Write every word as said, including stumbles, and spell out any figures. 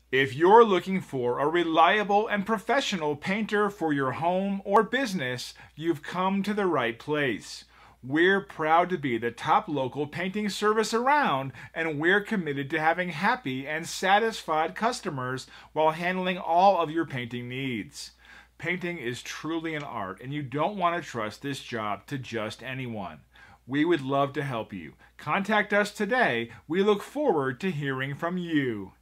If you're looking for a reliable and professional painter for your home or business, you've come to the right place. We're proud to be the top local painting service around, and we're committed to having happy and satisfied customers while handling all of your painting needs. Painting is truly an art, and you don't want to trust this job to just anyone. We would love to help you. Contact us today. We look forward to hearing from you.